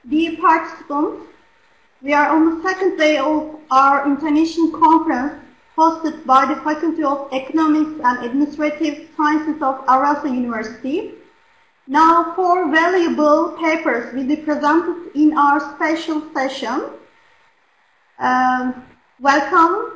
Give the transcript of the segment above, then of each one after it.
Dear participants, we are on the second day of our international conference hosted by the Faculty of Economics and Administrative Sciences of Avrasya University. Now 4 valuable papers will be presented in our special session. Welcome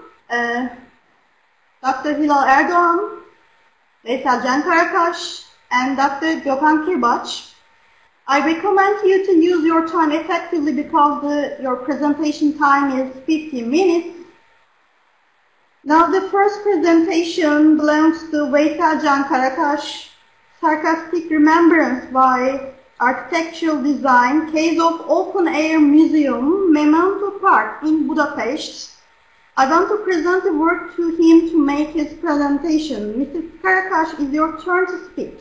Dr. Hilal Erdoğan, Veysel Can Karakaş, and Dr. Gökhan Kirbaç. I recommend you to use your time effectively because your presentation time is 15 minutes. Now the first presentation belongs to Veysel Can Karakaş, Sarcastic Remembrance by Architectural Design, Case of Open Air Museum, Memento Park in Budapest. I want to present the work to him to make his presentation. Mr. Karakaş, it's your turn to speak.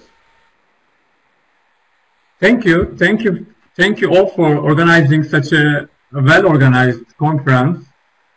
Thank you all for organizing such a well-organized conference.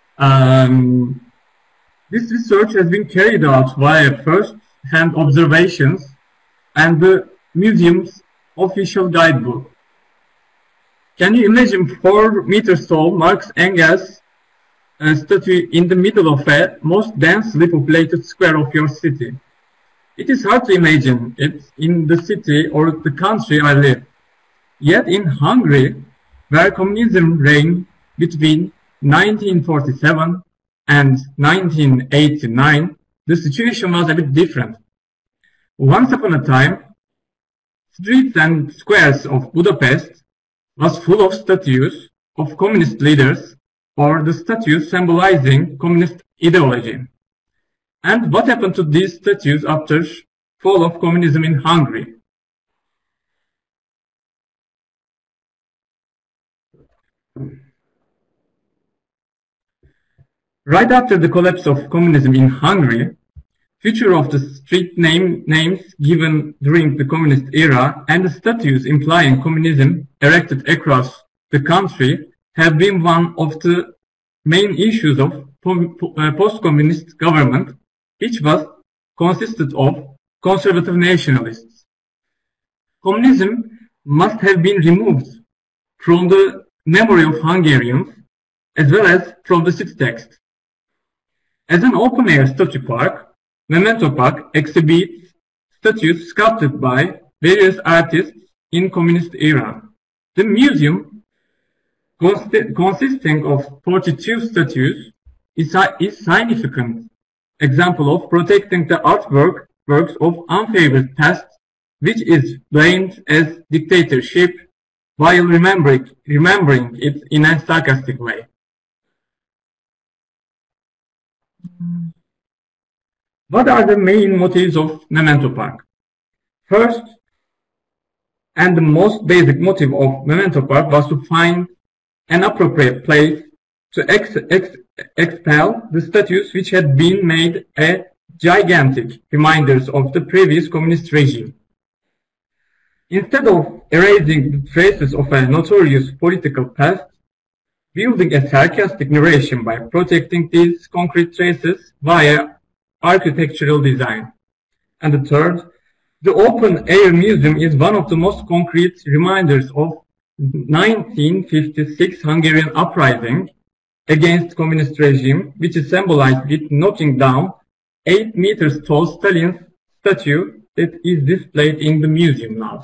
This research has been carried out via first-hand observations and the museum's official guidebook. Can you imagine 4 meters tall Marx Engels statue in the middle of a most densely populated square of your city? It is hard to imagine it in the city or the country I live. Yet in Hungary, where communism reigned between 1947 and 1989, the situation was a bit different. Once upon a time, streets and squares of Budapest was full of statues of communist leaders or the statues symbolizing communist ideology. And what happened to these statues after fall of communism in Hungary? Right after the collapse of communism in Hungary, future of the street names given during the communist era and the statues implying communism erected across the country have been one of the main issues of post-communist government, which was consisted of conservative nationalists. Communism must have been removed from the memory of Hungarians as well as from the city text. As an open-air statue park, Memento Park exhibits statues sculpted by various artists in communist era. The museum, consisting of 42 statues, is significant example of protecting the works of unfavored past, which is blamed as dictatorship, while remembering it in a sarcastic way. What are the main motives of Memento Park? First, and the most basic motive of Memento Park was to find an appropriate place to expel the statues which had been made a gigantic reminders of the previous communist regime. Instead of erasing the traces of a notorious political past, building a sarcastic narration by protecting these concrete traces via architectural design. And the third, the open air museum is one of the most concrete reminders of 1956 Hungarian uprising against communist regime, which is symbolized with knocking down 8 meters tall Stalin's statue that is displayed in the museum now.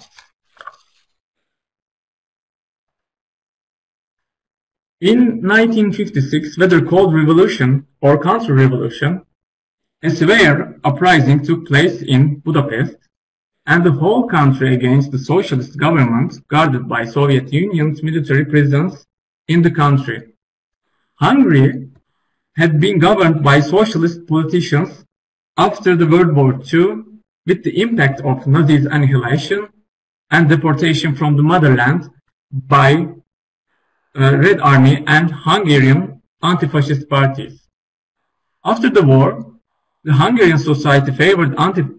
In 1956, whether called revolution or counter-revolution, a severe uprising took place in Budapest, and the whole country against the socialist government guarded by Soviet Union's military presence in the country. Hungary had been governed by socialist politicians after the World War II with the impact of Nazis' annihilation and deportation from the motherland by Red Army and Hungarian anti-fascist parties. After the war, the Hungarian society favored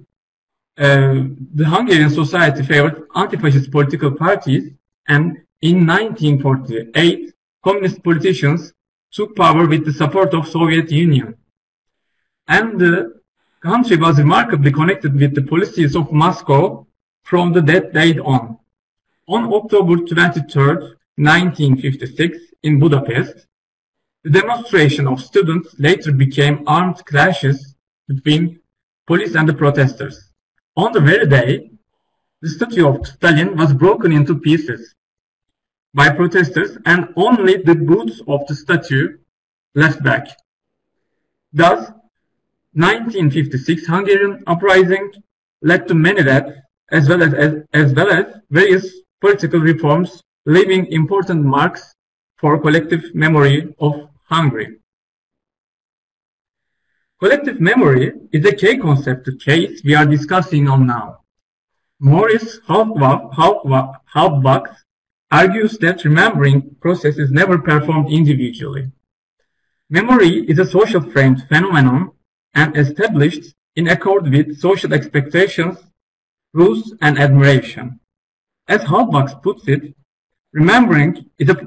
anti-fascist political parties, and in 1948, communist politicians took power with the support of Soviet Union. And the country was remarkably connected with the policies of Moscow from that date on. On October 23rd, 1956 in Budapest, the demonstration of students later became armed clashes between police and the protesters. On the very day, the statue of Stalin was broken into pieces by protesters and only the boots of the statue left back. Thus, 1956 Hungarian uprising led to many deaths as well as various political reforms, leaving important marks for collective memory of Hungary. Collective memory is a key concept case we are discussing on now. Maurice Halbwachs argues that remembering process is never performed individually. Memory is a social framed phenomenon and established in accord with social expectations, rules, and admiration. As Halbwachs puts it, remembering is a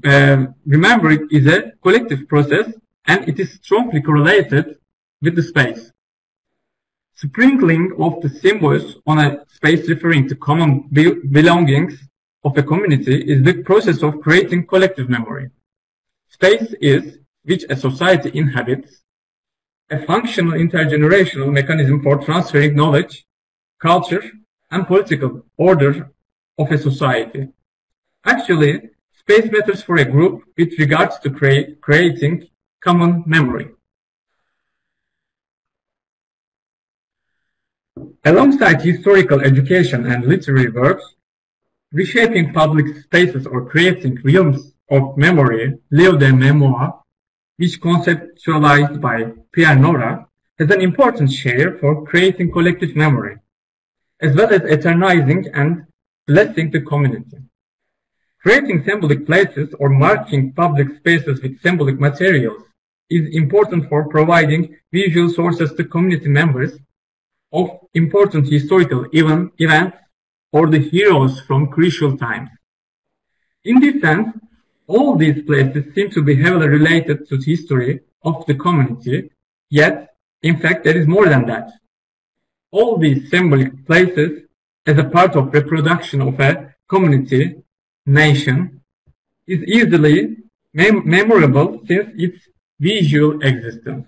collective process and it is strongly correlated with the space. Sprinkling of the symbols on a space referring to common belongings of a community is the process of creating collective memory. Space is, which a society inhabits, a functional intergenerational mechanism for transferring knowledge, culture, and political order of a society. Actually, space matters for a group with regards to creating common memory. Alongside historical education and literary works, reshaping public spaces or creating realms of memory, lieux de mémoire, which conceptualized by Pierre Nora, has an important share for creating collective memory, as well as eternizing and blessing the community. Creating symbolic places or marking public spaces with symbolic materials is important for providing visual sources to community members of important historical events or the heroes from crucial times. In this sense, all these places seem to be heavily related to the history of the community, yet, in fact, there is more than that. All these symbolic places, as a part of reproduction of a community, nation, is easily memorable since its visual existence.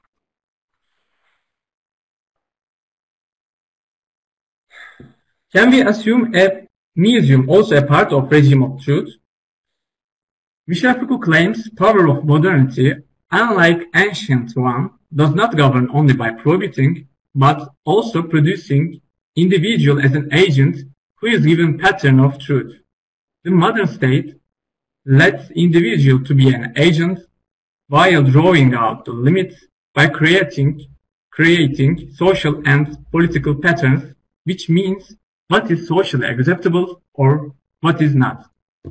Can we assume a museum also a part of regime of truth? Michel Foucault claims power of modernity, unlike ancient one, does not govern only by prohibiting, but also producing individual as an agent who is given pattern of truth. The modern state lets individual to be an agent while drawing out the limits by creating social and political patterns, which means what is socially acceptable or what is not.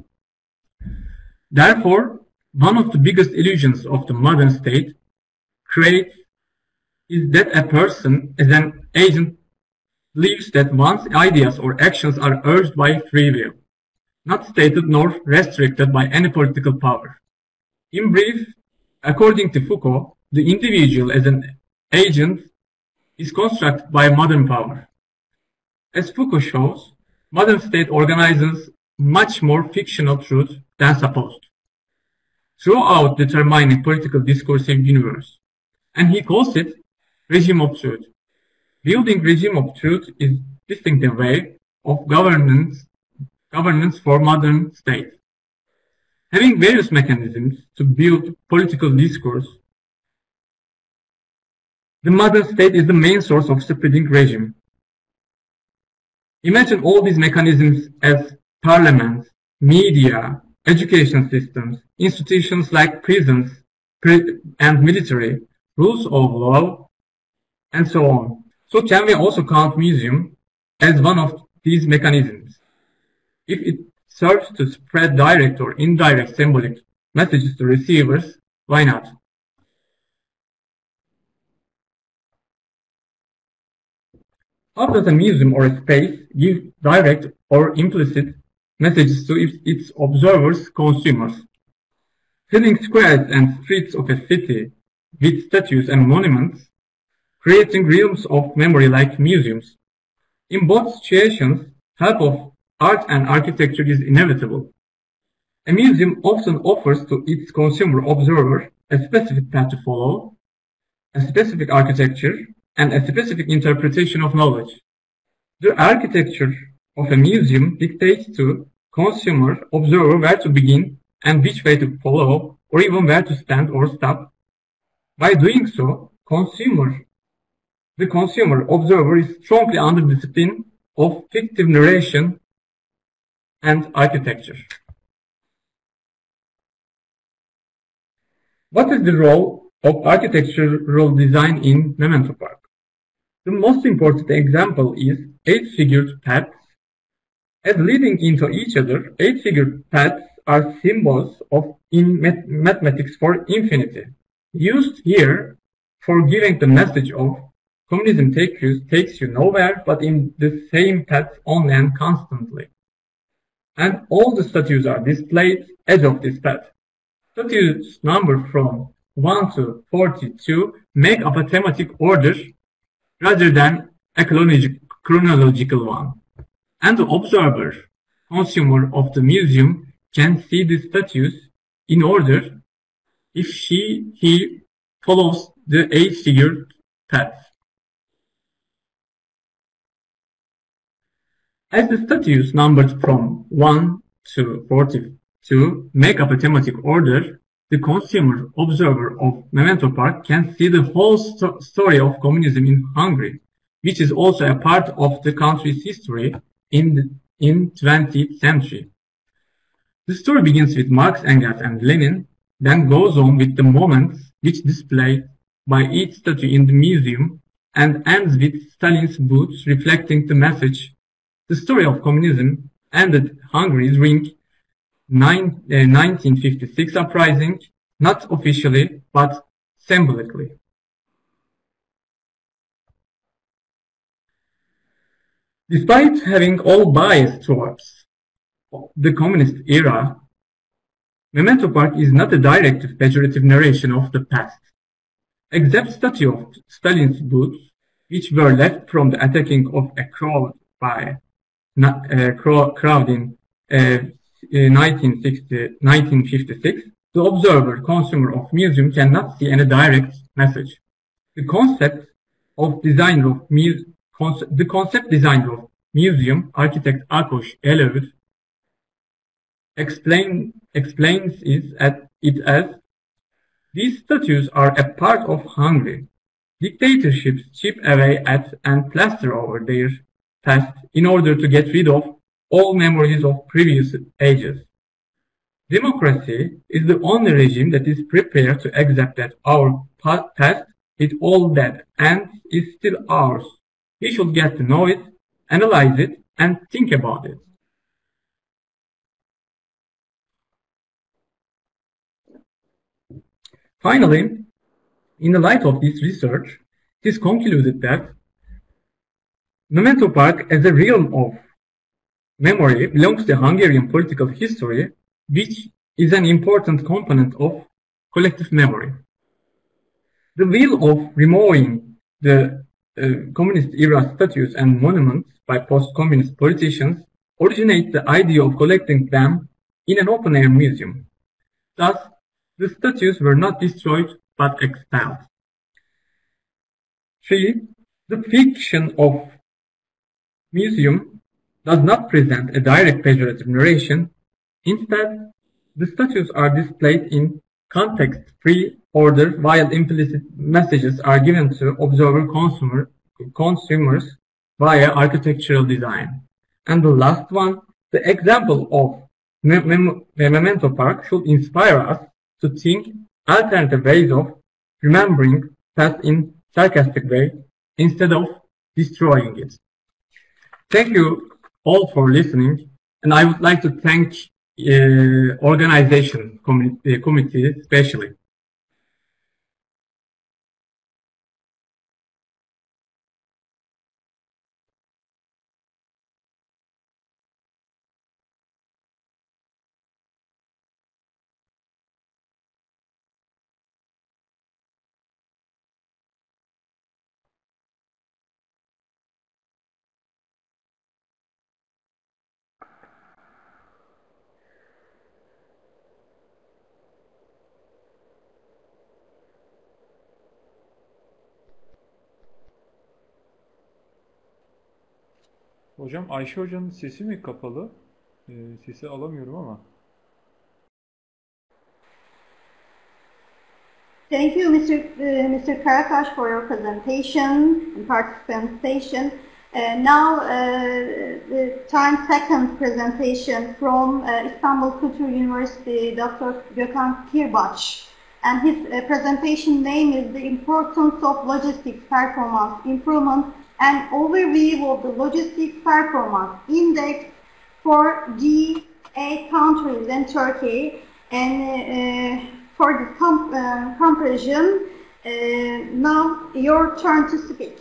Therefore, one of the biggest illusions of the modern state creates is that a person as an agent believes that one's ideas or actions are urged by free will, not stated nor restricted by any political power. In brief, according to Foucault, the individual as an agent is constructed by modern power. As Foucault shows, modern state organizes much more fictional truth than supposed, throughout determining political discursive universe, and he calls it regime of truth. Building regime of truth is distinctive way of governance for modern state. Having various mechanisms to build political discourse, the modern state is the main source of spreading regime. Imagine all these mechanisms as parliaments, media, education systems, institutions like prisons and military, rules of law, and so on. So can we also count museum as one of these mechanisms? If it serves to spread direct or indirect symbolic messages to receivers, why not? How does a museum or a space give direct or implicit messages to its observers, consumers? Filling squares and streets of a city with statues and monuments, creating realms of memory like museums. In both situations, help of art and architecture is inevitable. A museum often offers to its consumer observer a specific path to follow, a specific architecture, and a specific interpretation of knowledge. The architecture of a museum dictates to consumer observer where to begin and which way to follow, or even where to stand or stop. By doing so, the consumer observer is strongly under the discipline of fictive narration and architecture. What is the role of architectural design in Memento Park? The most important example is 8-figured paths. As leading into each other, 8-figured paths are symbols in mathematics for infinity, used here for giving the message of communism takes you nowhere, but in the same path only and constantly. And all the statues are displayed edge of this path. Statues numbered from 1 to 42 make up a thematic order rather than a chronological one. And the observer, consumer of the museum, can see the statues in order if he follows the 8-figured path. As the statues numbered from 1 to 42 make up a thematic order, the consumer observer of Memento Park can see the whole story of communism in Hungary, which is also a part of the country's history in 20th century. The story begins with Marx, Engels, and Lenin, then goes on with the moments which displayed by each statue in the museum, and ends with Stalin's boots reflecting the message. The story of communism ended Hungary's Ring 1956 uprising, not officially, but symbolically. Despite having all bias towards the communist era, Memento Park is not a direct pejorative narration of the past. Except statue of Stalin's boots, which were left from the attacking of a crowd in 1956, the observer, consumer of museum cannot see any direct message. The concept designer of museum, architect Ákos Előd, explains it as these statues are a part of Hungary. Dictatorships chip away at and plaster over their past in order to get rid of all memories of previous ages. Democracy is the only regime that is prepared to accept that our past with all that and is still ours. We should get to know it, analyze it, and think about it. Finally, in the light of this research, it is concluded that Memento Park as a realm of memory belongs to Hungarian political history, which is an important component of collective memory. The will of removing the communist era statues and monuments by post-communist politicians originates the idea of collecting them in an open-air museum. Thus, the statues were not destroyed but expelled. 3. The fiction of museum does not present a direct pejorative narration. Instead, the statues are displayed in context-free order while implicit messages are given to observer consumers via architectural design. And the last one, the example of Memento Park should inspire us to think alternative ways of remembering past in sarcastic way instead of destroying it. Thank you all for listening, and I would like to thank organization committee especially. Hocam Ayşe Hoca'nın sesi mi kapalı? Sesi alamıyorum ama. Thank you, Mr. Karakash, for your presentation and participation. Now, the time second presentation from Istanbul Kültür University, Dr. Gökhan Kirbaç. And his presentation name is The Importance of Logistics Performance Improvement and Overview of the Logistics Performance Index for G8 countries and Turkey. And for this comparison, now your turn to speak.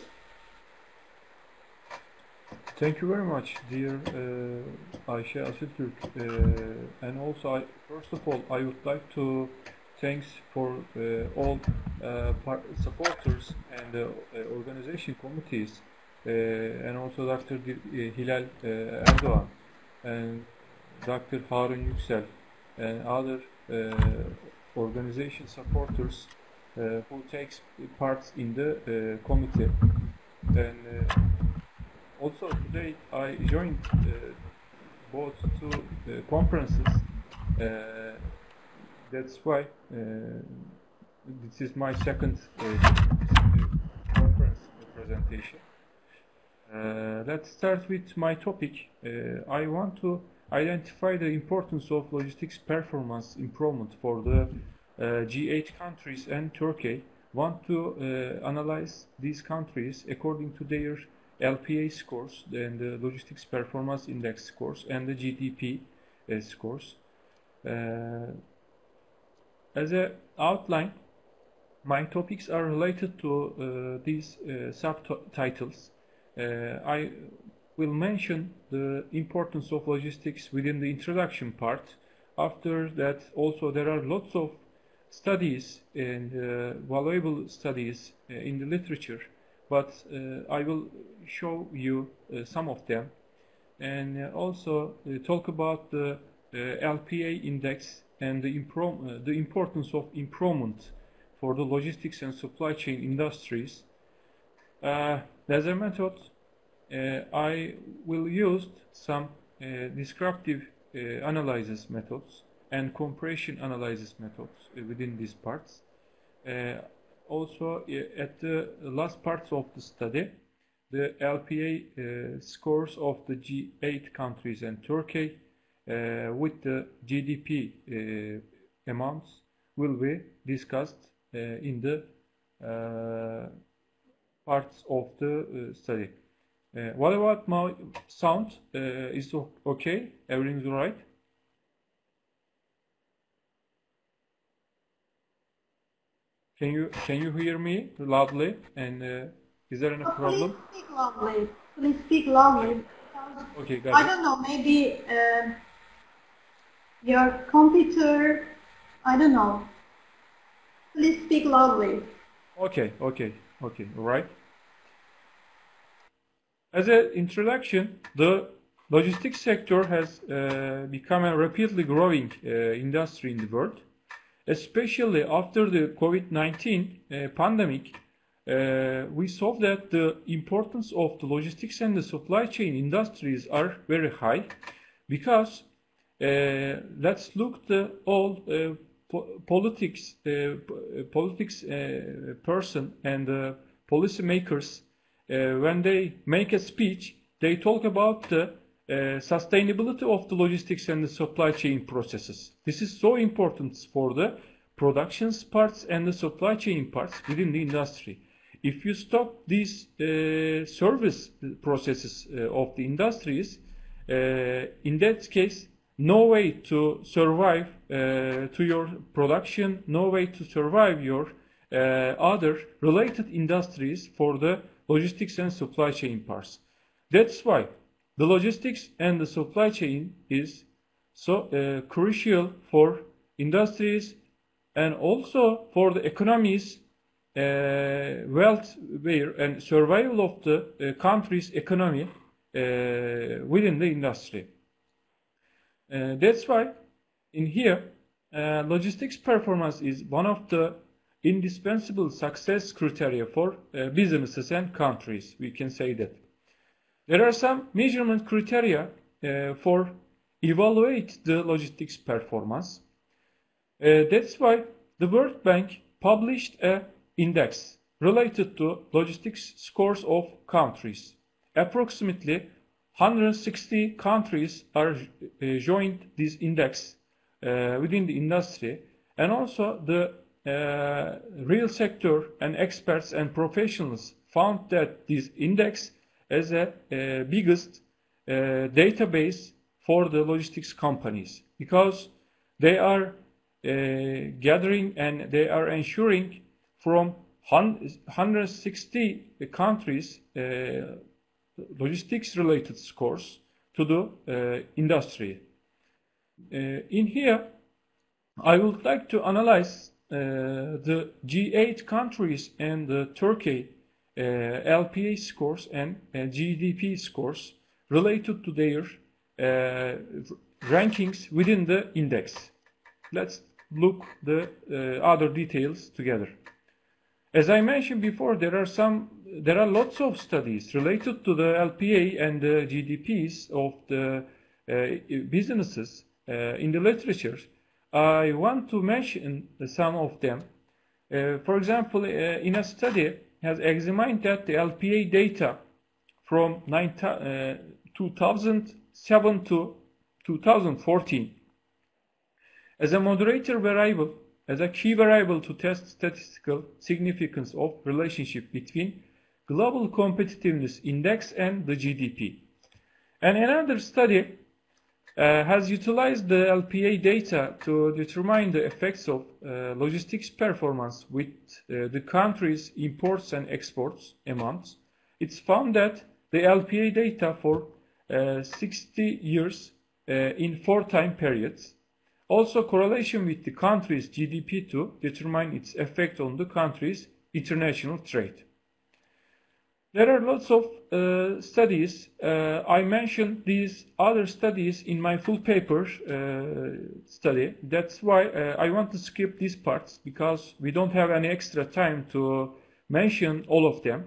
Thank you very much, dear Ayşe Asıltürk. And also, first of all, I would like to thanks for all supporters and organization committees, and also Dr. Hilal Erdoğan and Dr. Harun Yüksel and other organization supporters who takes part in the committee. And also today I joined both two conferences. That's why this is my second conference presentation. Let's start with my topic. I want to identify the importance of logistics performance improvement for the G8 countries and Turkey. Want to analyze these countries according to their LPA scores and the logistics performance index scores and the GDP scores. As an outline, my topics are related to these subtitles. I will mention the importance of logistics within the introduction part. After that, also there are lots of studies and valuable studies in the literature, but I will show you some of them, and also talk about the LPA index and the importance of improvement for the logistics and supply chain industries. As a method, I will use some descriptive analysis methods and comparison analysis methods within these parts. Also, at the last parts of the study, the LPA scores of the G8 countries and Turkey with the GDP amounts will be discussed in the parts of the study. What about my sound? Is it okay? Everything's all right? Can you hear me loudly? And is there any problem? Please speak loudly. Please speak loudly. Okay, got I it. don't know. Maybe your computer. I don't know. Please speak loudly. Okay, all right. As an introduction, the logistics sector has become a rapidly growing industry in the world, especially after the COVID-19 pandemic. We saw that the importance of the logistics and the supply chain industries are very high, because let's look the all politics person and policy makers. When they make a speech, they talk about the sustainability of the logistics and the supply chain processes. This is so important for the production parts and the supply chain parts within the industry. If you stop these service processes of the industries, in that case, no way to survive to your production, no way to survive your other related industries for the logistics and supply chain parts. That's why the logistics and the supply chain is so crucial for industries and also for the economies, welfare and survival of the country's economy within the industry. That's why in here logistics performance is one of the indispensable success criteria for businesses and countries. We can say that. There are some measurement criteria for evaluate the logistics performance. That's why the World Bank published an index related to logistics scores of countries. Approximately 160 countries are joined this index within the industry, and also the real sector and experts and professionals found that this index is a biggest database for the logistics companies, because they are gathering and they are ensuring from 160 countries logistics related scores to the industry. In here, I would like to analyze the G8 countries and the Turkey LPA scores and GDP scores related to their rankings within the index. Let's look the other details together. As I mentioned before, there are lots of studies related to the LPA and the GDPs of the businesses in the literature. I want to mention some of them. For example, in a study has examined that the LPA data from 2007 to 2014 as a moderator variable, as a key variable to test statistical significance of relationship between global competitiveness index and the GDP. And another study has utilized the LPA data to determine the effects of logistics performance with the country's imports and exports amounts. It's found that the LPA data for 60 years in 4 time periods, also correlation with the country's GDP to determine its effect on the country's international trade. There are lots of studies. I mentioned these other studies in my full paper study. That's why I want to skip these parts, because we don't have any extra time to mention all of them.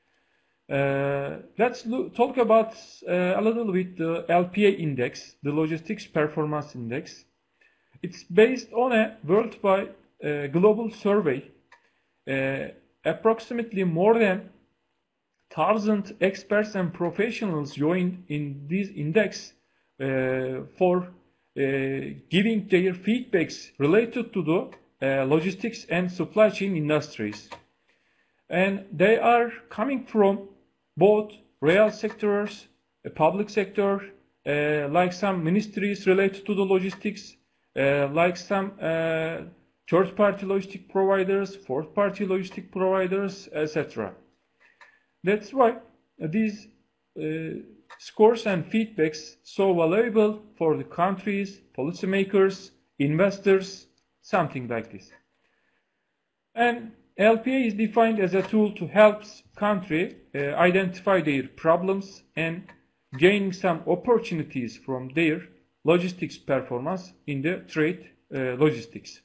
Let's talk about a little bit the LPA index, the Logistics Performance Index. It's based on a worldwide global survey. Approximately more than 1,000 experts and professionals joined in this index for giving their feedbacks related to the logistics and supply chain industries. And they are coming from both real sectors, public sector, like some ministries related to the logistics, like some third-party logistic providers, fourth-party logistic providers, etc. That's why these scores and feedbacks so valuable for the countries, policymakers, investors, something like this. And LPA is defined as a tool to help country identify their problems and gain some opportunities from their logistics performance in the trade logistics.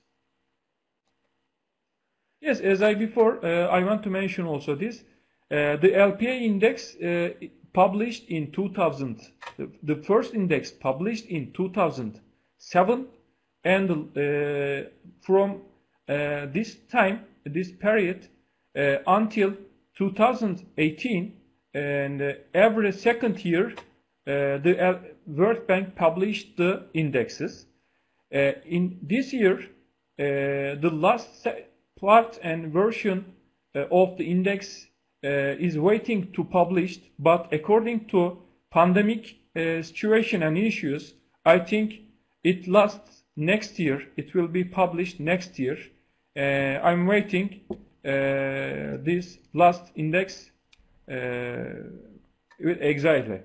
Yes, as I before, I want to mention also this. The LPA index published in 2000, the first index published in 2007, and from this time, this period until 2018, and every second year, the World Bank published the indexes. In this year, the last part and version of the index is waiting to publish, but according to pandemic situation and issues, I think it lasts next year. It will be published next year. I'm waiting this last index with anxiety.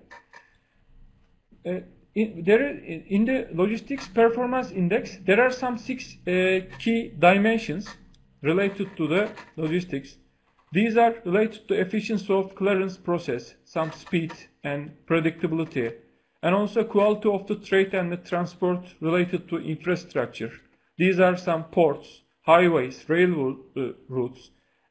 In the Logistics Performance Index, there are some 6 key dimensions related to the logistics. These are related to efficiency of clearance process, some speed and predictability, and also quality of the trade and the transport related to infrastructure. These are some ports, highways, railroad routes,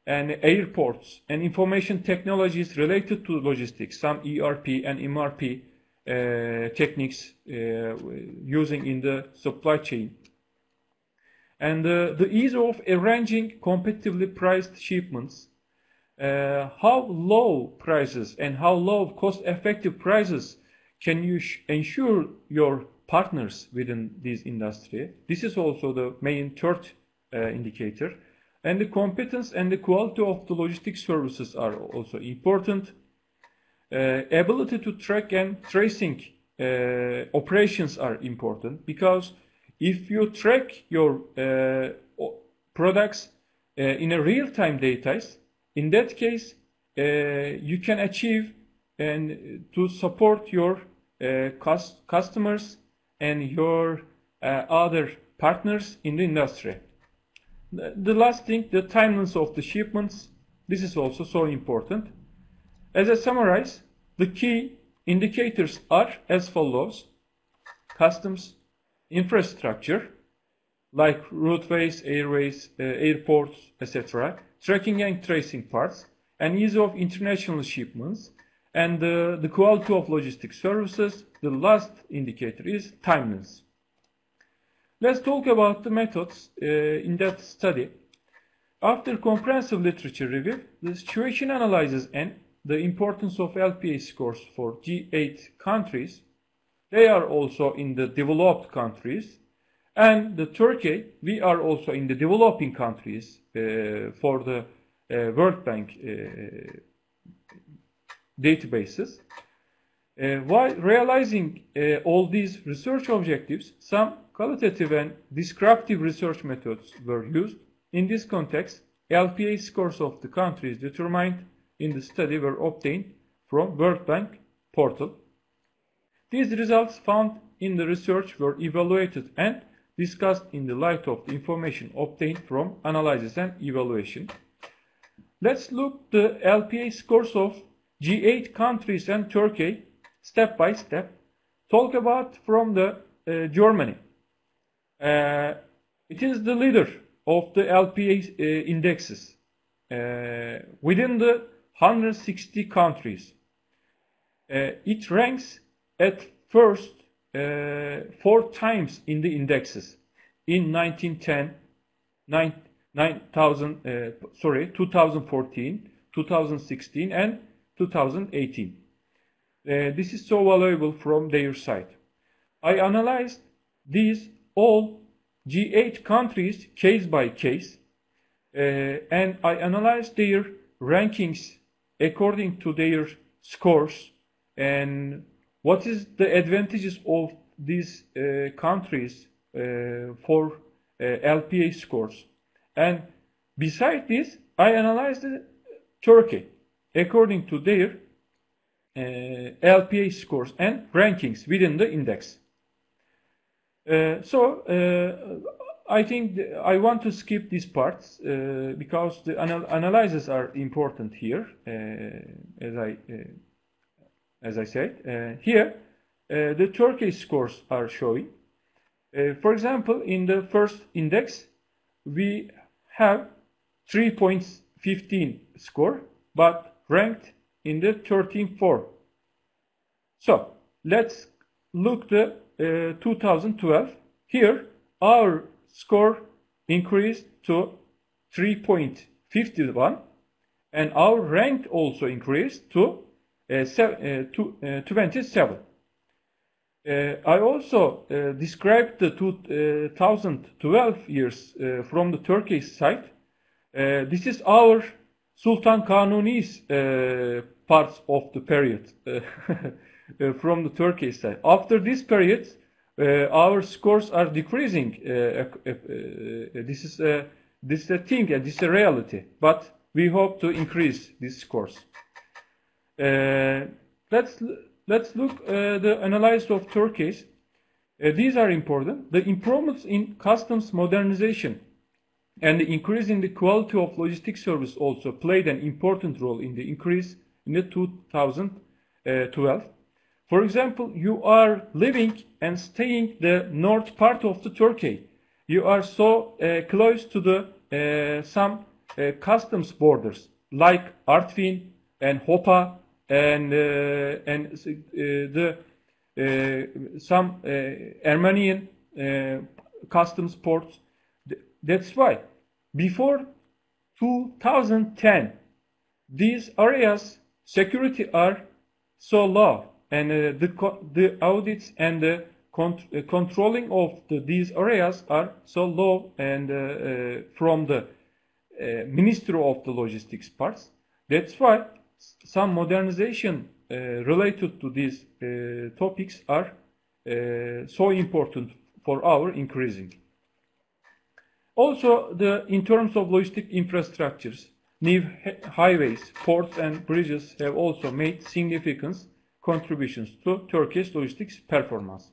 and airports and information technologies related to logistics, some ERP and MRP techniques using in the supply chain. And the ease of arranging competitively priced shipments, how low prices and how low cost-effective prices can you ensure your partners within this industry. This is also the main third indicator. And the competence and the quality of the logistics services are also important. Ability to track and tracing operations are important, because if you track your products in a real-time data, in that case you can achieve and to support your customers and your other partners in the industry. The last thing, the timeliness of the shipments. This is also so important. As I summarize, the key indicators are as follows: customs, infrastructure, like roadways, airways, airports, etc., tracking and tracing parts, and ease of international shipments, and the quality of logistics services. The last indicator is timeliness. Let's talk about the methods in that study. After comprehensive literature review, the situation analysis and the importance of LPA scores for G8 countries. They are also in the developed countries, and the Turkey, we are also in the developing countries for the World Bank databases. While realizing all these research objectives, some qualitative and descriptive research methods were used. In this context, LPA scores of the countries determined in the study were obtained from World Bank portal. These results found in the research were evaluated and discussed in the light of the information obtained from analysis and evaluation. Let's look the LPA scores of G8 countries and Turkey step by step. Talk about from the Germany. It is the leader of the LPA indexes within the 160 countries. It ranks at first 4 times in the indexes in 2014, 2016 and 2018. This is so valuable from their side. I analyzed these all G8 countries case by case, and I analyzed their rankings according to their scores and what is the advantages of these countries for LPA scores. And beside this, I analyzed Turkey according to their LPA scores and rankings within the index. I think I want to skip these parts because the analyses are important here, as I said. Here, the Turkey scores are showing. For example, in the first index, we have 3.15 score, but ranked in the 13.4. So let's look the 2012. Here, our score increased to 3.51, and our rank also increased to 27. I also described the 2012 years from the Turkey side. This is our Sultan Kanuni's parts of the period from the Turkey side. After this period, our scores are decreasing. This is a thing, and this is a reality. But we hope to increase these scores. Let's look the analysis of Turkey's. These are important. The improvements in customs modernization and the increase in the quality of logistics service also played an important role in the increase in the 2012. For example, you are living and staying the north part of the Turkey. You are so close to the some customs borders like Artvin and Hopa and some Armenian customs ports. That's why before 2010 these areas security are so low, and the audits and the controlling of these areas are so low, and from the Ministry of the Logistics parts. That's why some modernization related to these topics are so important for our increasing. Also, in terms of logistic infrastructures, new highways, ports and bridges have also made significant contributions to Turkey's logistics performance.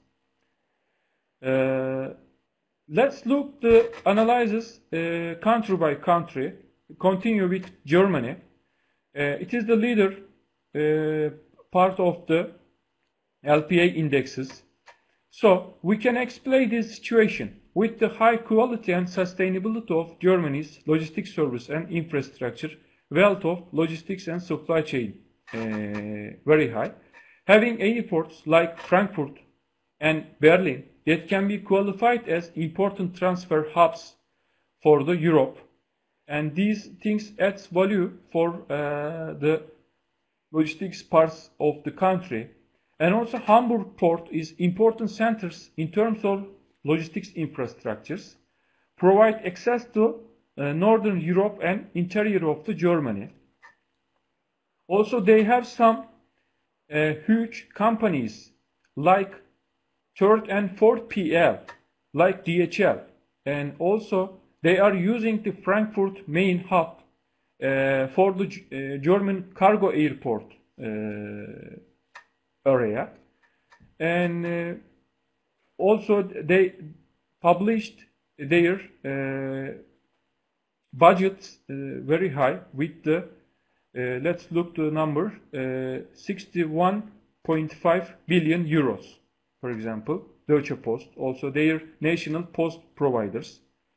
Let's look the analysis country by country. Continue with Germany. It is the leader part of the LPA indexes. So we can explain this situation with the high quality and sustainability of Germany's logistics service and infrastructure, wealth of logistics and supply chain very high. Having airports like Frankfurt and Berlin that can be qualified as important transfer hubs for the Europe, and these things adds value for the logistics parts of the country. And also Hamburg port is important centers in terms of logistics infrastructures, provide access to Northern Europe and interior of the Germany. Also they have some huge companies like 3rd and 4th PL, like DHL, and also they are using the Frankfurt main hub for the German cargo airport area. And also they published their budgets very high with the let's look to the number 61.5 billion euros, for example. Deutsche Post, also their national post providers.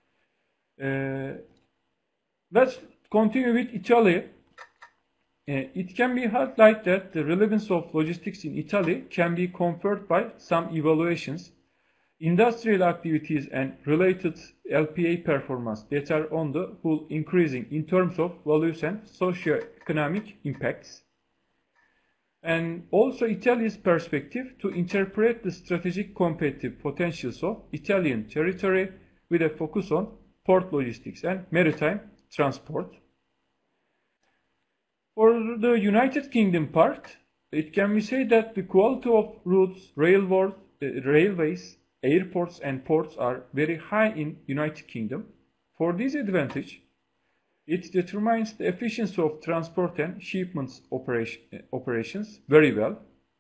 Let's continue with Italy. It can be highlighted that the relevance of logistics in Italy can be conferred by some evaluations. Industrial activities and related LPA performance that are on the whole increasing in terms of values and socio-economic impacts. And also Italy's perspective to interpret the strategic competitive potentials of Italian territory with a focus on port logistics and maritime transport. For the United Kingdom part, it can be said that the quality of routes, railways, airports and ports are very high in United Kingdom. For this advantage, it determines the efficiency of transport and shipments operations very well.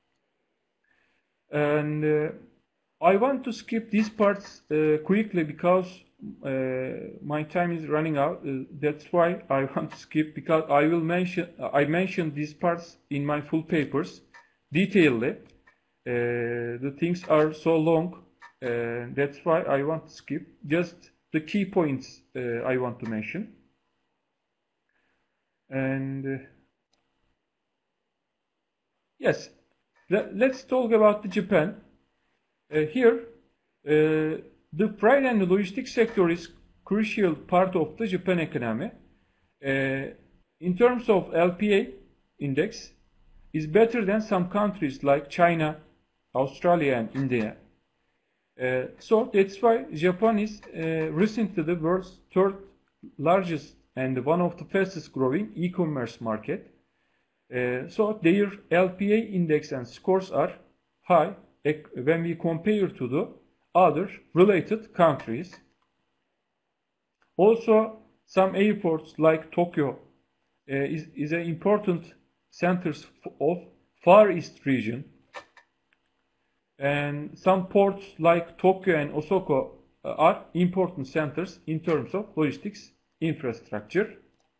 And I want to skip these parts quickly because my time is running out. That's why I want to skip, because I mentioned these parts in my full papers detailedly. The things are so long. That's why I want to skip just the key points I want to mention. And yes, let's talk about the Japan. Here, the freight and the logistics sector is crucial part of the Japan economy. In terms of LPA index, is better than some countries like China, Australia, and India. So that's why Japan is recently the world's third largest and one of the fastest growing e-commerce market. So their LPA index and scores are high when we compare to the other related countries. Also, some airports like Tokyo is an important centers of Far East region. And some ports like Tokyo and Osaka are important centers in terms of logistics infrastructure.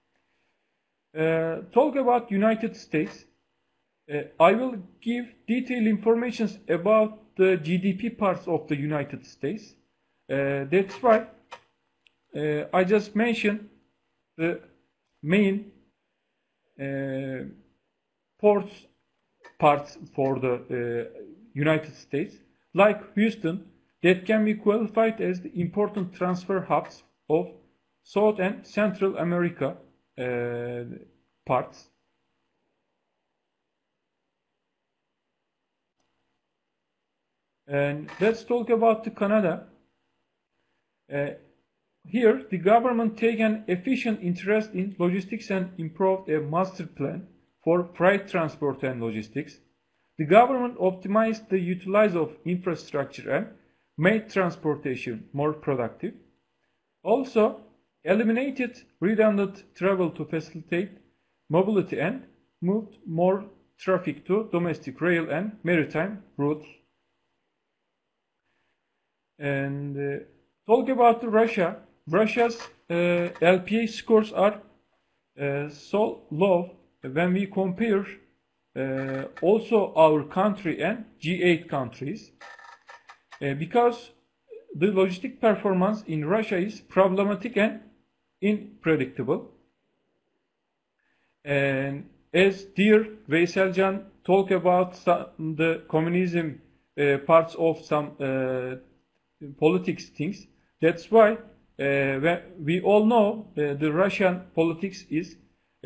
Talk about United States. I will give detailed information about the GDP parts of the United States. That's why I just mentioned the main ports parts for the United States, like Houston, that can be qualified as the important transfer hubs of South and Central America parts. And let's talk about the Canada. Here, the government take an efficient interest in logistics and improved a master plan for freight transport and logistics. The government optimized the utilization of infrastructure and made transportation more productive. Also, eliminated redundant travel to facilitate mobility and moved more traffic to domestic rail and maritime routes. And talk about Russia. Russia's LPA scores are so low when we compare also our country and G8 countries, because the logistic performance in Russia is problematic and unpredictable. And as dear Veyselcan talked about the communism parts of some politics things, that's why we all know the Russian politics is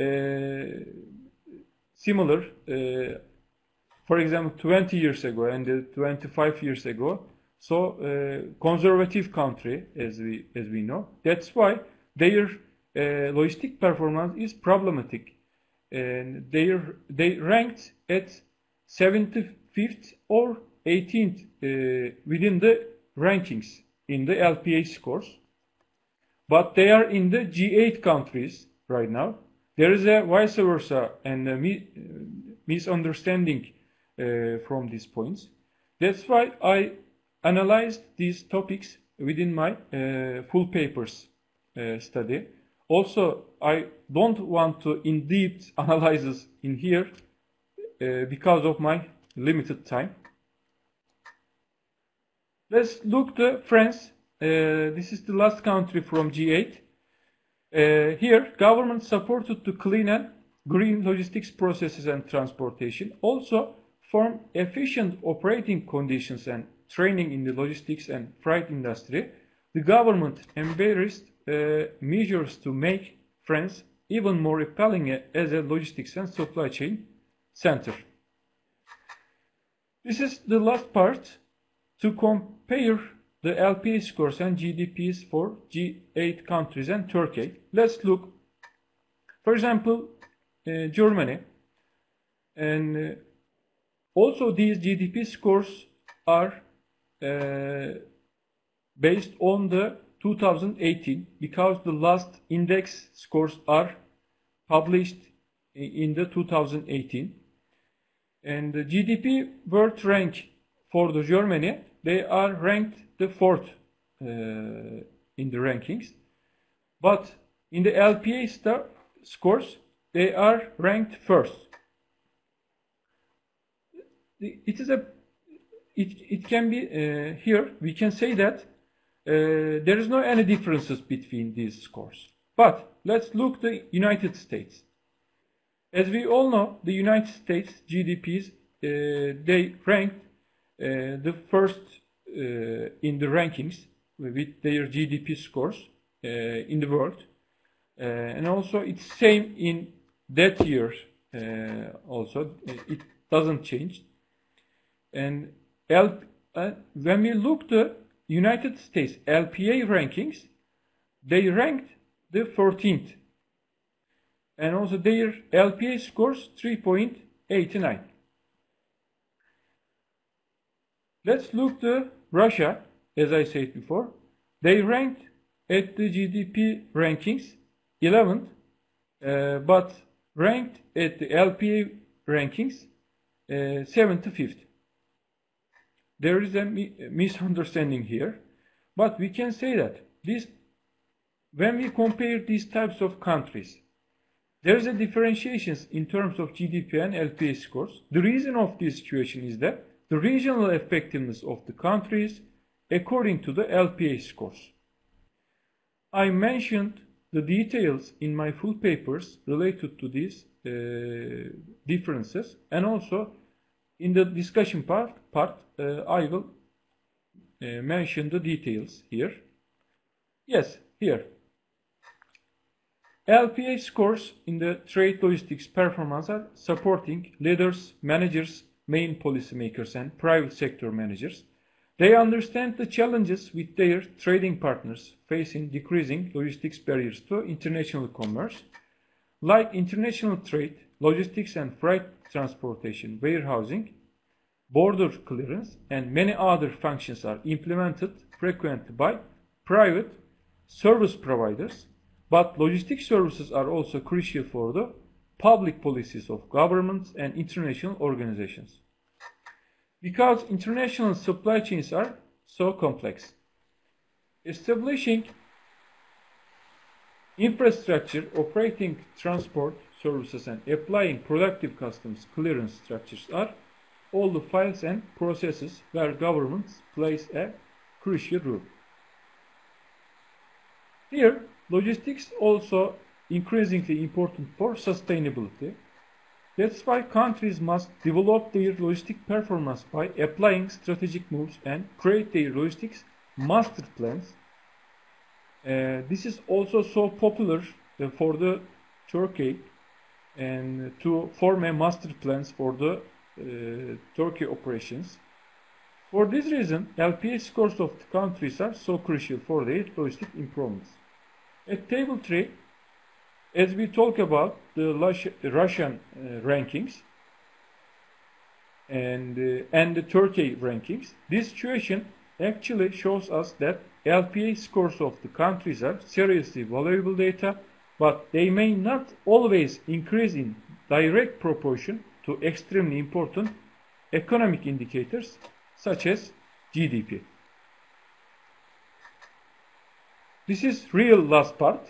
similar, for example, 20 years ago and 25 years ago. So conservative country, as we know. That's why their logistic performance is problematic, and they ranked at 75th or 18th within the rankings in the LPA scores. But they are in the G8 countries right now. There is a vice versa and a misunderstanding from these points. That's why I analyzed these topics within my full papers study. Also, I don't want to in-depth analysis in here because of my limited time. Let's look to France. This is the last country from G8. Here, government supported to clean and green logistics processes and transportation. Also, form efficient operating conditions and training in the logistics and freight industry. The government embraced measures to make France even more appealing as a logistics and supply chain center. This is the last part to compare the LPA scores and GDPs for G8 countries and Turkey. Let's look, for example, Germany. And also these GDP scores are based on the 2018, because the last index scores are published in the 2018. And the GDP world rank for the Germany, they are ranked the 4th in the rankings. But in the LPA scores, they are ranked 1st. It can be here we can say that there is no any differences between these scores. But let's look the United States. As we all know, the United States GDPs they ranked the 1st in the rankings with their GDP scores in the world, and also it's same in that year. Also, it doesn't change. And when we look the United States LPA rankings, they ranked the 14th, and also their LPA scores 3.89. Let's look to Russia. As I said before, they ranked at the GDP rankings 11th, but ranked at the LPA rankings 75th. There is a misunderstanding here, but we can say that when we compare these types of countries, there is a differentiations in terms of GDP and LPA scores. The reason of this situation is that the regional effectiveness of the countries according to the LPA scores. I mentioned the details in my full papers related to these differences, and also in the discussion part I will mention the details here. Yes, here. LPA scores in the trade logistics performance are supporting leaders, managers, main policymakers, and private sector managers. They understand the challenges with their trading partners facing decreasing logistics barriers to international commerce, like international trade, logistics and freight transportation, warehousing, border clearance, and many other functions are implemented frequently by private service providers, but logistics services are also crucial for the public policies of governments and international organizations. Because international supply chains are so complex, establishing infrastructure, operating transport services, and applying productive customs clearance structures are all the files and processes where governments plays a crucial role. Here, logistics also increasingly important for sustainability. That's why countries must develop their logistic performance by applying strategic moves and create their logistics master plans. This is also so popular for the Turkey, and to form a master plans for the Turkey operations. For this reason, LPA scores of the countries are so crucial for their logistic improvements. At table 3, as we talk about the Russian rankings and the Turkey rankings, this situation actually shows us that LPA scores of the countries are seriously valuable data, but they may not always increase in direct proportion to extremely important economic indicators such as GDP. This is real last part.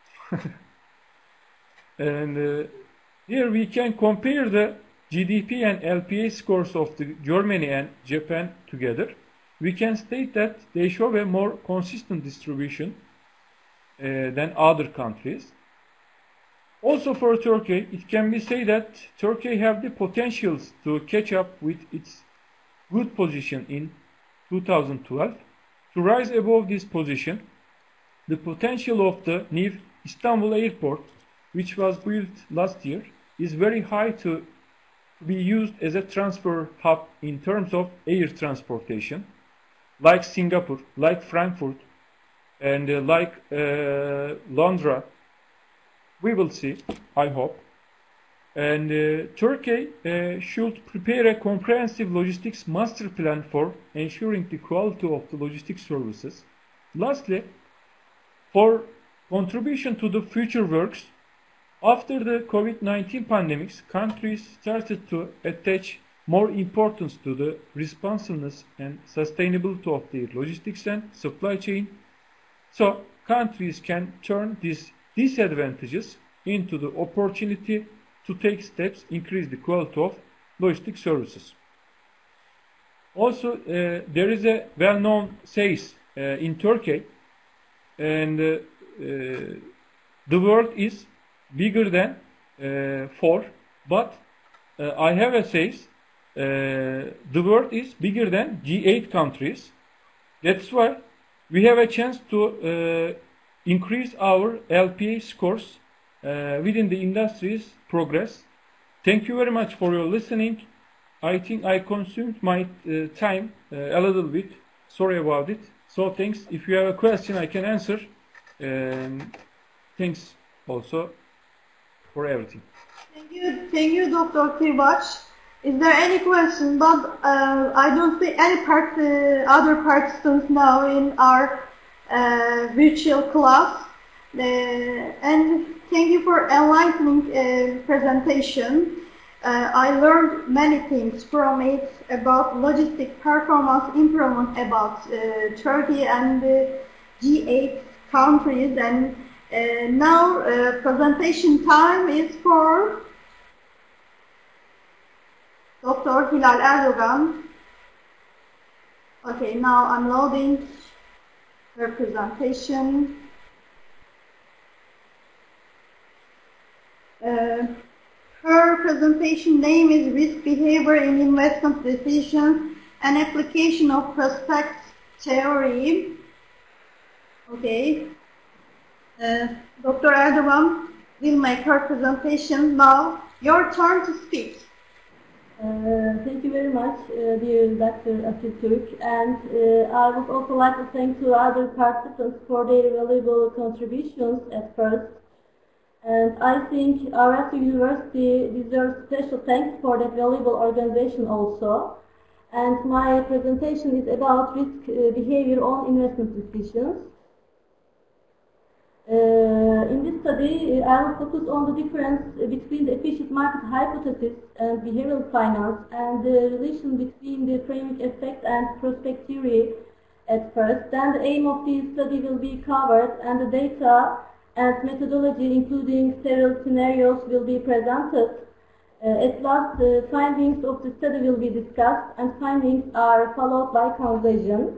And here we can compare the GDP and LPA scores of the Germany and Japan together. We can state that they show a more consistent distribution than other countries. Also for Turkey, it can be said that Turkey have the potentials to catch up with its good position in 2012. To rise above this position, the potential of the new Istanbul airport, which was built last year, is very high to be used as a transfer hub in terms of air transportation, like Singapore, like Frankfurt, and like Londra. We will see, I hope. And Turkey should prepare a comprehensive logistics master plan for ensuring the quality of the logistics services. Lastly, for contribution to the future works, after the COVID-19 pandemics, countries started to attach more importance to the responsiveness and sustainability of their logistics and supply chain, so countries can turn these disadvantages into the opportunity to take steps increase the quality of logistic services. Also, there is a well-known saying in Turkey, and the world is bigger than 4, but I have a saying, the world is bigger than G8 countries. That's why we have a chance to increase our LPA scores within the industry's progress. Thank you very much for your listening. I think I consumed my time a little bit. Sorry about it. So thanks. If you have a question, I can answer. Thanks also for everything. Thank you, Dr. Kıvaç. Is there any question? But I don't see any other participants now in our virtual class. And thank you for enlightening presentation. I learned many things from it about logistic performance improvement about Turkey and G8 countries. And now presentation time is for Dr. Hilal Erdogan. Okay, now I'm loading her presentation. presentation name is Risk Behavior in Investment Decisions, an application of prospect theory. Okay. Dr. Erdogan will make her presentation now. Your turn to speak. Thank you very much, dear Dr. Atatürk, and I would also like to thank two other participants for their valuable contributions at first. And I think Aarau University deserves special thanks for that valuable organization also. And my presentation is about risk behavior on investment decisions. In this study, I will focus on the difference between the efficient market hypothesis and behavioral finance and the relation between the framing effect and prospect theory at first. Then the aim of this study will be covered and the data and methodology including several scenarios will be presented. At last, the findings of the study will be discussed and findings are followed by conclusion.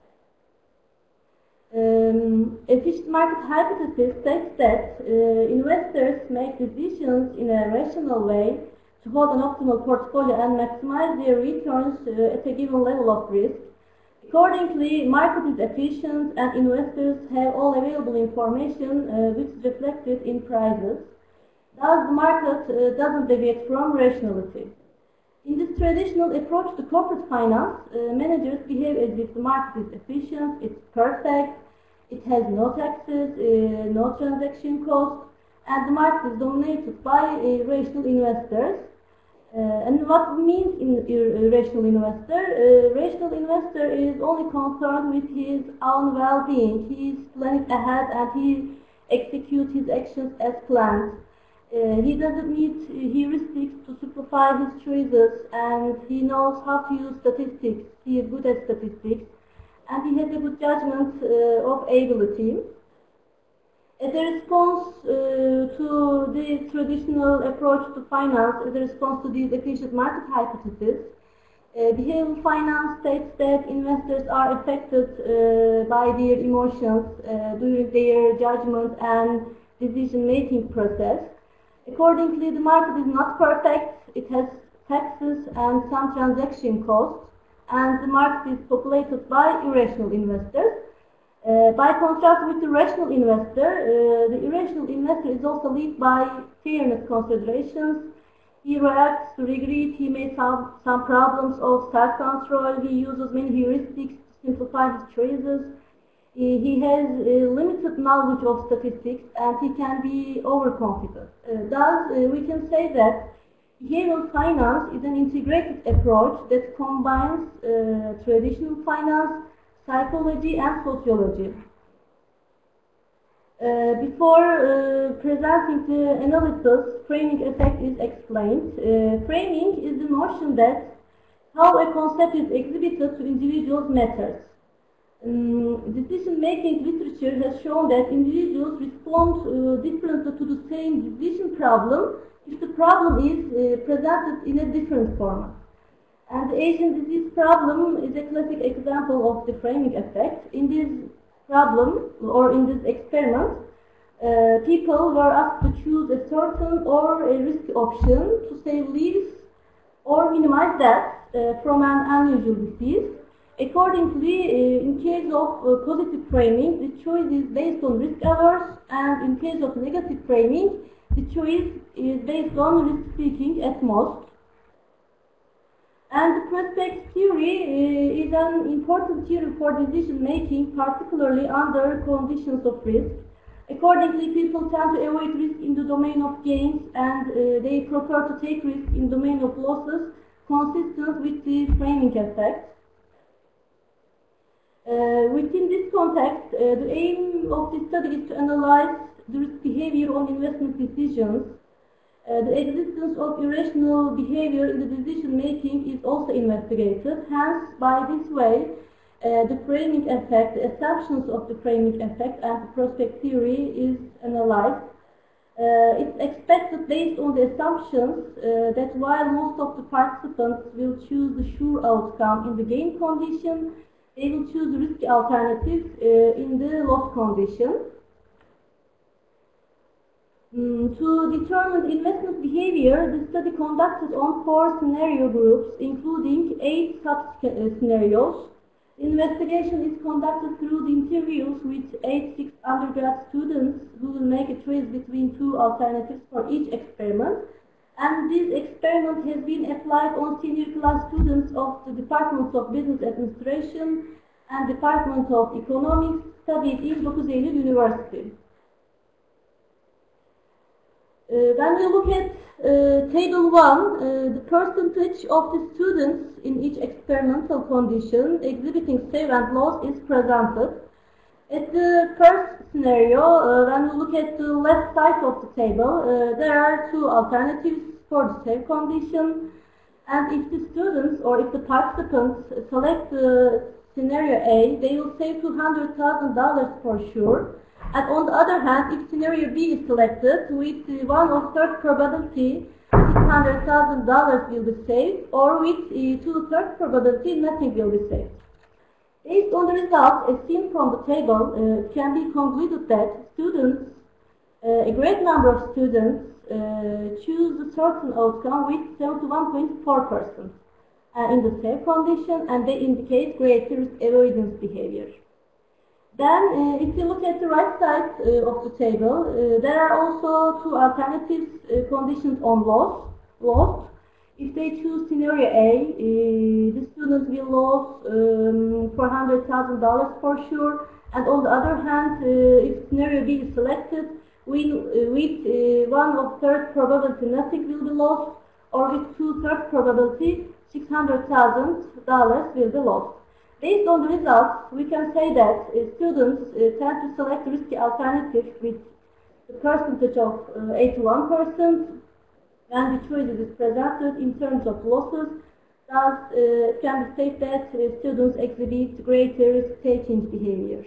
Efficient market hypothesis states that investors make decisions in a rational way to hold an optimal portfolio and maximize their returns at a given level of risk. Accordingly, market is efficient and investors have all available information which is reflected in prices. Thus, the market doesn't deviate from rationality. In this traditional approach to corporate finance, managers behave as if the market is efficient, it's perfect, it has no taxes, no transaction costs, and the market is dominated by rational investors. And what means in rational investor? Rational investor is only concerned with his own well-being. He is planning ahead and he executes his actions as planned. He doesn't need heuristics to simplify his choices, and he knows how to use statistics. He is good at statistics, and he has a good judgment of ability. As a response to the traditional approach to finance, as a response to this efficient market hypothesis, behavioral finance states that investors are affected by their emotions during their judgment and decision-making process. Accordingly, the market is not perfect, it has taxes and some transaction costs, and the market is populated by irrational investors. By contrast with the rational investor, the irrational investor is also led by fairness considerations. He reacts to regret, he may solve some problems of self-control, he uses many heuristics to simplify his choices. He has limited knowledge of statistics and he can be overconfident. Thus, we can say that behavioral finance is an integrated approach that combines traditional finance, psychology and sociology. Before presenting the analysis, framing effect is explained. Framing is the notion that how a concept is exhibited to individuals matters. Decision-making literature has shown that individuals respond differently to the same decision problem if the problem is presented in a different format. And the Asian disease problem is a classic example of the framing effect. In this problem, or in this experiment, people were asked to choose a certain or a risky option to save lives or minimize death from an unusual disease. Accordingly, in case of positive framing, the choice is based on risk averse, and in case of negative framing, the choice is based on risk seeking at most. And the prospect theory is an important theory for decision making, particularly under conditions of risk. Accordingly, people tend to avoid risk in the domain of gains, and they prefer to take risk in the domain of losses, consistent with the framing effect. Within this context, the aim of this study is to analyze the risk behavior on investment decisions. The existence of irrational behavior in the decision-making is also investigated. Hence, by this way, the framing effect, the assumptions of the framing effect and the prospect theory is analyzed. It's expected based on the assumptions that while most of the participants will choose the sure outcome in the gain condition, they will choose the risky alternative in the loss condition. To determine the investment behavior, the study conducted on 4 scenario groups, including 8 sub-scenarios. Investigation is conducted through the interviews with 86 undergrad students who will make a choice between 2 alternatives for each experiment. And this experiment has been applied on senior class students of the Departments of Business Administration and Department of Economics studied in 9 Eylül University. When we look at table 1, the percentage of the students in each experimental condition exhibiting save and loss is presented. At the first scenario, when we look at the left side of the table, there are 2 alternatives for the save condition, and if the students or if the participants select the scenario A, they will save $200,000 for sure. And on the other hand, if scenario B is selected, with 1/3 probability, $600,000 will be saved, or with 2/3 probability, nothing will be saved. Based on the results as seen from the table, it can be concluded that students, a great number of students, choose a certain outcome with 71.4% in the save condition, and they indicate greater risk avoidance behavior. Then, if you look at the right side of the table, there are also 2 alternative conditions on loss. If they choose scenario A, the students will lose $400,000 for sure. And on the other hand, if scenario B is selected, with 1/3 probability, nothing will be lost, or with 2/3 probability, $600,000 will be lost. Based on the results, we can say that students tend to select risky alternatives with the percentage of 81%, and the choice is presented in terms of losses. Thus, it can be said that students exhibit greater risk-taking behavior.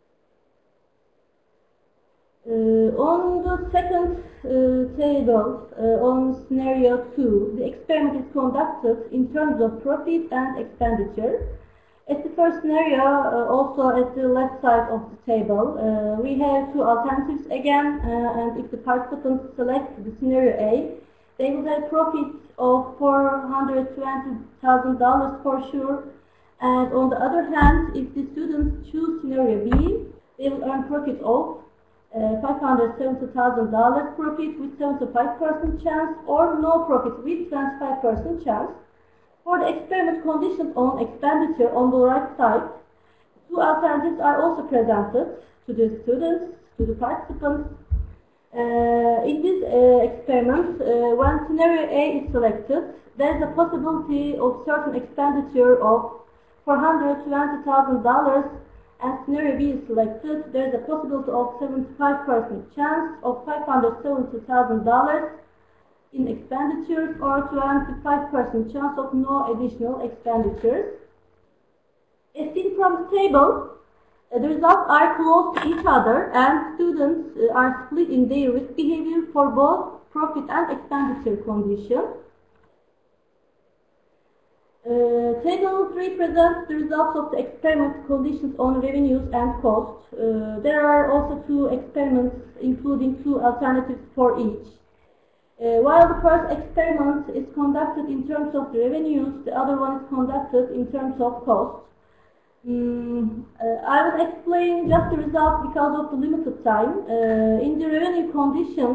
On the second table, on scenario 2, the experiment is conducted in terms of profit and expenditure. At the first scenario, also at the left side of the table, we have 2 alternatives again, and if the participants select the scenario A, they will have profit of $420,000 for sure. And on the other hand, if the students choose scenario B, they will earn profit of $570,000 profit with 75% chance, or no profit with 25% chance. For the experiment conditions on expenditure on the right side, 2 alternatives are also presented to the students, to the participants. In this experiment, when scenario A is selected, there is a possibility of certain expenditure of $420,000, and scenario B is selected, there is a possibility of 75% chance of $570,000 in expenditures, or 25% chance of no additional expenditures. As seen from the table, the results are close to each other, and students are split in their risk behavior for both profit and expenditure conditions. Table 3 presents the results of the experiment conditions on revenues and costs. There are also 2 experiments, including 2 alternatives for each. While the first experiment is conducted in terms of the revenues, the other one is conducted in terms of costs. I will explain just the results because of the limited time. In the revenue condition,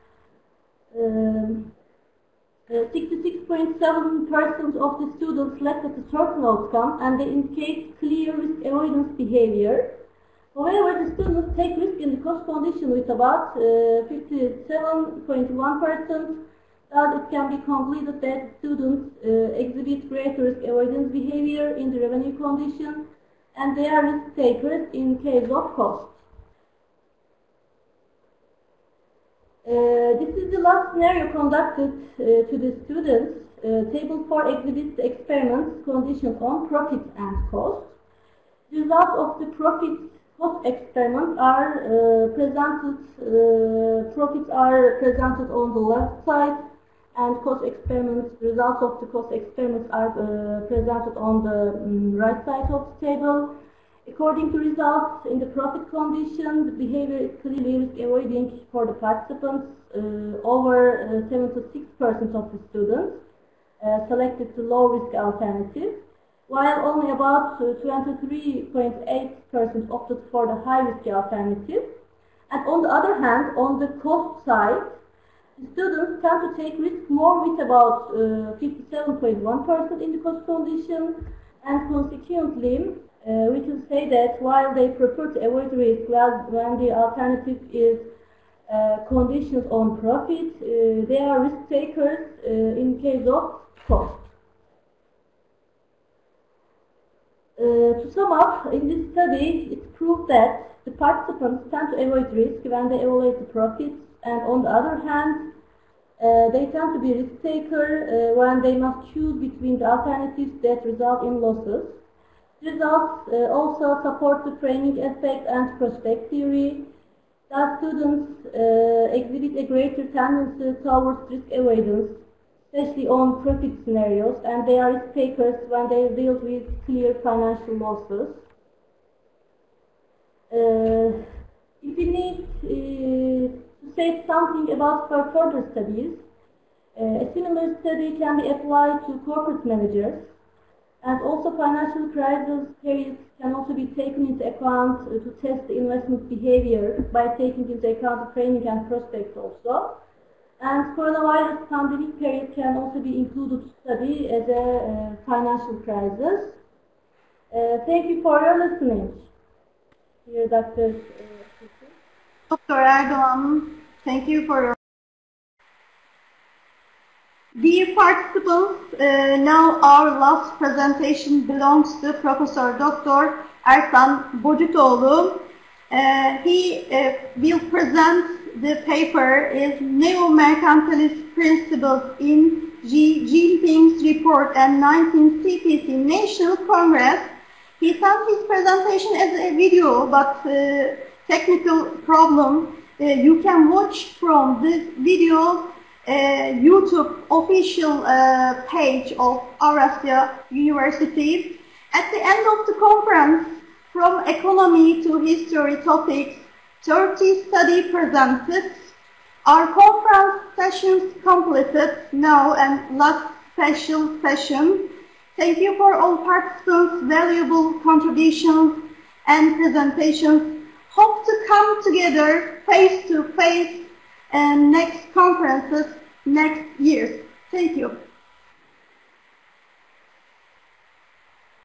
66.7% of the students selected a certain outcome, and they indicate clear risk avoidance behavior. However, the students take risk in the cost condition with about 57.1%. Thus, it can be concluded that students exhibit greater risk avoidance behavior in the revenue condition, and they are risk takers in case of cost. This is the last scenario conducted to the students. Table 4 exhibits the experiments conditions on profit and cost. The results of the profit cost experiment are presented. Profits are presented on the left side, and cost experiments. Results of the cost experiments are presented on the right side of the table. According to results in the profit condition, the behavior is clearly risk avoiding for the participants. Over 76% of the students selected the low risk alternative, while only about 23.8% opted for the high risk alternative. And on the other hand, on the cost side, the students tend to take risk more with about 57.1% in the cost condition, and consequently, we can say that while they prefer to avoid risk when the alternative is conditions on profit, they are risk takers in case of cost. To sum up, in this study, it proved that the participants tend to avoid risk when they evaluate the profits, and on the other hand, they tend to be risk taker when they must choose between the alternatives that result in losses. Results also support the framing effect and prospect theory. Thus, students exhibit a greater tendency towards risk avoidance, especially on profit scenarios, and they are risk takers when they deal with clear financial losses. If we need to say something about further studies, a similar study can be applied to corporate managers, and also financial crisis periods can also be taken into account to test the investment behavior by taking into account the framing and prospects also. And coronavirus pandemic period can also be included to study as a financial crisis. Thank you for your listening. Dear Dr. Dr. Erdoğan, thank you for your... Dear participants, now our last presentation belongs to Professor Dr. Ersan Bocutoğlu. He will present the paper is Neo-Mercantilist Principles in Xi Jinping's Report and 19th CPC National Congress. He sent his presentation as a video, but technical problem. You can watch from this video YouTube official page of Avrasya University. At the end of the conference, from economy to history topics, 30 study presented. Our conference sessions completed now and last special session. Thank you for all participants' valuable contributions and presentations. Hope to come together face to face and next conferences next year. Thank you.